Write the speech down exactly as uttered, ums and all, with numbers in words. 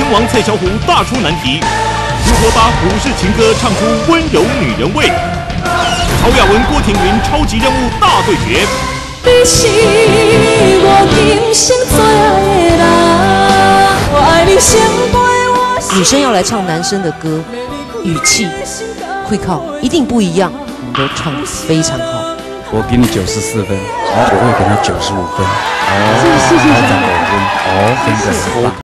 王蔡小虎大出难题，如何把虎式情歌唱出温柔女人味？曹雅文、郭婷云超级任务大对决。 你是我今生最爱的人，我爱你胜过我。 女生要来唱男生的歌，语气会靠一定不一样，你都唱得非常好。 我给你九十四分，我会给他九十五分。哦， 谢谢谢谢。 哦，真的很棒。